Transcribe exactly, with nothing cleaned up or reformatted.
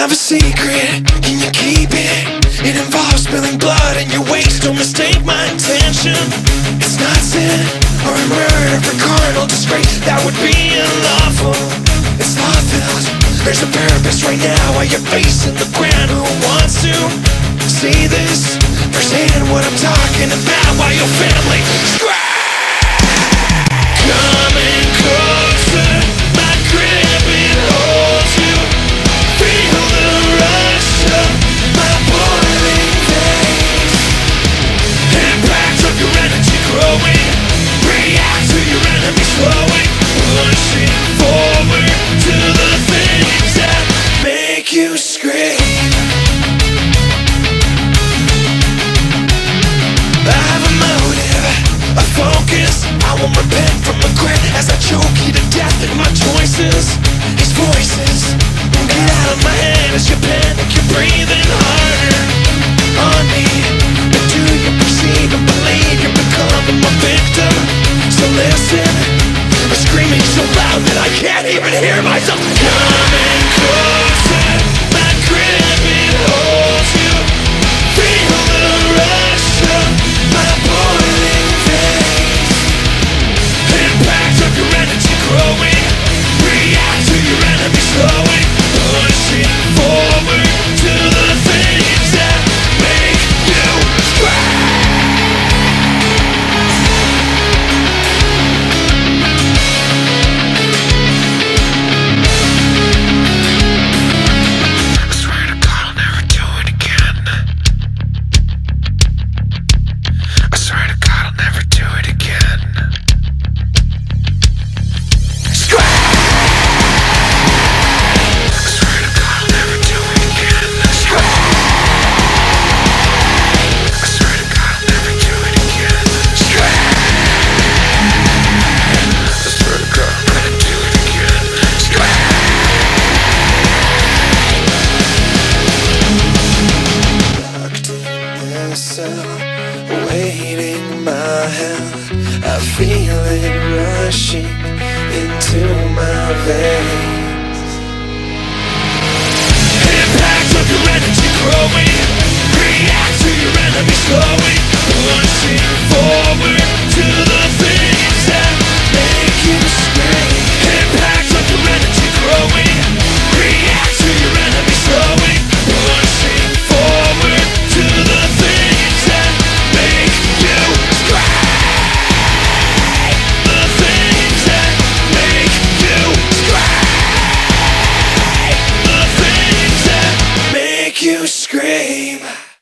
have a secret, can you keep it? It involves spilling blood in your waist, don't mistake my intention. It's not sin, or a murder for carnal disgrace. That would be unlawful, it's law-filled. There's a purpose right now while you're facing the ground. Who wants to see this firsthand, what I'm talking about, while your family screams? Coming closer, my grip, it holds you. Feel the rush of my boiling veins. Impact of your energy growing. React to your enemy slowing. Pushing forward to the things that make you scream. I have a motive, a focus. I won't repent from regret as I choke you to death in my choices. His voices won't get out of my head as you panic. You're breathing harder on me, but do you perceive and believe you're becoming my victim? So listen, I'm screaming so loud that I can't even hear myself. Coming closer, my grip, it holds you. Feel the rush of my boiling veins. Impact of your energy growing. React to your enemy slowing. Pushing forward to the things that make you scream. I swear to God I'll never do it again. I swear to God I'll never do it again. Waiting my health, I feel it rushing into my veins. Impact of your energy growing. React to your enemy slowing. Pushing forward to the things that make you scream. Impact of your energy growing. React to your enemy slowing. Pushing forward to the things that make you scream. The things that make you scream. The things that make you scream.